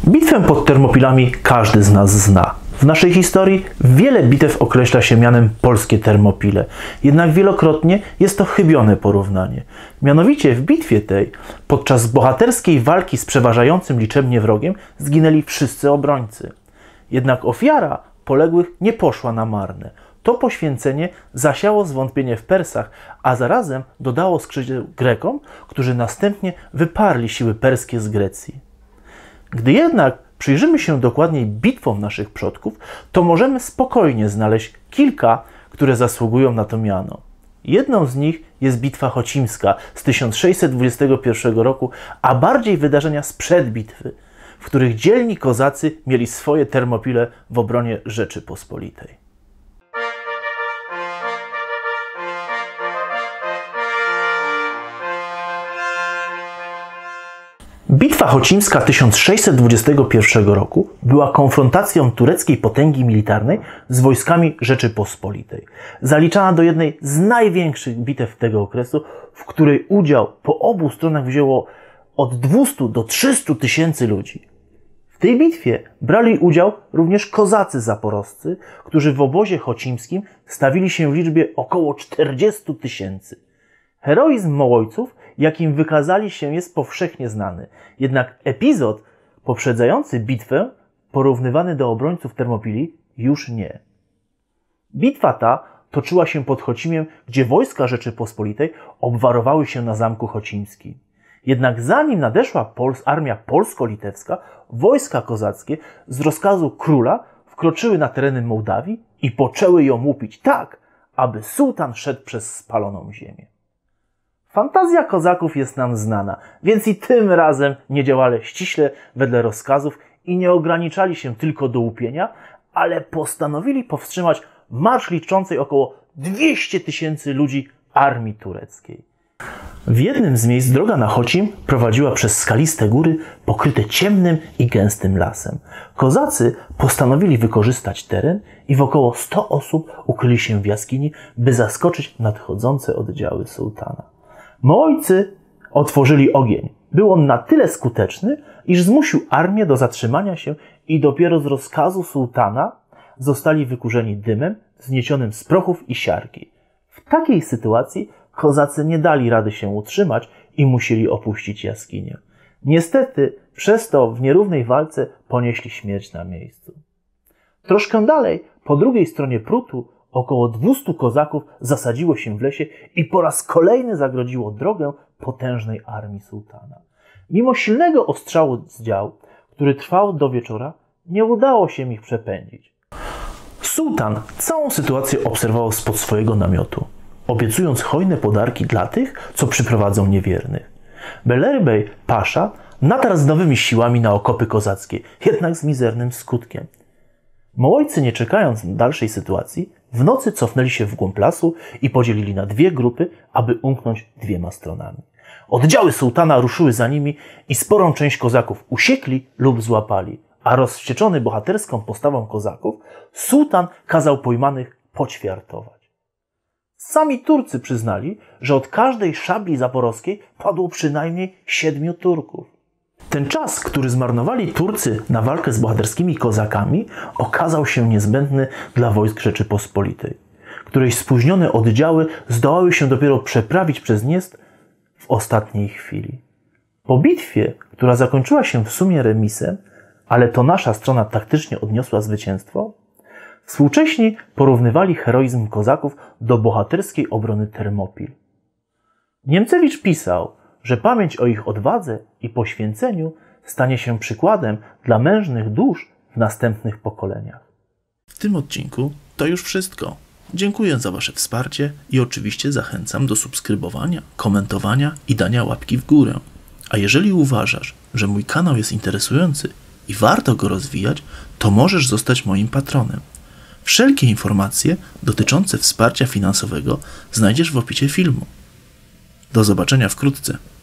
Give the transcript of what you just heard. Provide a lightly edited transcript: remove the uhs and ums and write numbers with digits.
Bitwę pod Termopilami każdy z nas zna. W naszej historii wiele bitew określa się mianem polskie Termopile, jednak wielokrotnie jest to chybione porównanie. Mianowicie w bitwie tej, podczas bohaterskiej walki z przeważającym liczebnie wrogiem, zginęli wszyscy obrońcy. Jednak ofiara poległych nie poszła na marne. To poświęcenie zasiało zwątpienie w Persach, a zarazem dodało skrzydeł Grekom, którzy następnie wyparli siły perskie z Grecji. Gdy jednak przyjrzymy się dokładniej bitwom naszych przodków, to możemy spokojnie znaleźć kilka, które zasługują na to miano. Jedną z nich jest bitwa chocimska z 1621 roku, a bardziej wydarzenia sprzed bitwy, w których dzielni kozacy mieli swoje Termopile w obronie Rzeczypospolitej. Bitwa chocimska 1621 roku była konfrontacją tureckiej potęgi militarnej z wojskami Rzeczypospolitej. Zaliczana do jednej z największych bitew tego okresu, w której udział po obu stronach wzięło od 200 do 300 tysięcy ludzi. W tej bitwie brali udział również kozacy zaporowscy, którzy w obozie chocimskim stawili się w liczbie około 40 tysięcy. Heroizm Mołojców, jakim wykazali się, jest powszechnie znany. Jednak epizod poprzedzający bitwę, porównywany do obrońców Termopili, już nie. Bitwa ta toczyła się pod Chocimiem, gdzie wojska Rzeczypospolitej obwarowały się na zamku chocimskim. Jednak zanim nadeszła armia polsko-litewska, wojska kozackie z rozkazu króla wkroczyły na tereny Mołdawii i poczęły ją łupić tak, aby sułtan szedł przez spaloną ziemię. Fantazja kozaków jest nam znana, więc i tym razem nie działali ściśle wedle rozkazów i nie ograniczali się tylko do łupienia, ale postanowili powstrzymać marsz liczącej około 200 tysięcy ludzi armii tureckiej. W jednym z miejsc droga na Chocim prowadziła przez skaliste góry pokryte ciemnym i gęstym lasem. Kozacy postanowili wykorzystać teren i w około 100 osób ukryli się w jaskini, by zaskoczyć nadchodzące oddziały sułtana. Mołojcy otworzyli ogień. Był on na tyle skuteczny, iż zmusił armię do zatrzymania się i dopiero z rozkazu sułtana zostali wykurzeni dymem wzniesionym z prochów i siarki. W takiej sytuacji kozacy nie dali rady się utrzymać i musieli opuścić jaskinię. Niestety przez to w nierównej walce ponieśli śmierć na miejscu. Troszkę dalej, po drugiej stronie prutu, około 200 kozaków zasadziło się w lesie i po raz kolejny zagrodziło drogę potężnej armii sułtana. Mimo silnego ostrzału z dział, który trwał do wieczora, nie udało się ich przepędzić. Sułtan całą sytuację obserwował spod swojego namiotu, obiecując hojne podarki dla tych, co przyprowadzą niewiernych. Beylerbey Pasza natarł z nowymi siłami na okopy kozackie, jednak z mizernym skutkiem. Mołojcy, nie czekając na dalszej sytuacji, w nocy cofnęli się w głąb lasu i podzielili na dwie grupy, aby umknąć dwiema stronami. Oddziały sułtana ruszyły za nimi i sporą część kozaków usiekli lub złapali, a rozwścieczony bohaterską postawą kozaków, sułtan kazał pojmanych poćwiartować. Sami Turcy przyznali, że od każdej szabli zaporowskiej padło przynajmniej 7 Turków. Ten czas, który zmarnowali Turcy na walkę z bohaterskimi kozakami, okazał się niezbędny dla wojsk Rzeczypospolitej, której spóźnione oddziały zdołały się dopiero przeprawić przez Dniestr w ostatniej chwili. Po bitwie, która zakończyła się w sumie remisem, ale to nasza strona taktycznie odniosła zwycięstwo, współcześni porównywali heroizm kozaków do bohaterskiej obrony Termopil. Niemcewicz pisał, że pamięć o ich odwadze i poświęceniu stanie się przykładem dla mężnych dusz w następnych pokoleniach. W tym odcinku to już wszystko. Dziękuję za Wasze wsparcie i oczywiście zachęcam do subskrybowania, komentowania i dania łapki w górę. A jeżeli uważasz, że mój kanał jest interesujący i warto go rozwijać, to możesz zostać moim patronem. Wszelkie informacje dotyczące wsparcia finansowego znajdziesz w opisie filmu. Do zobaczenia wkrótce.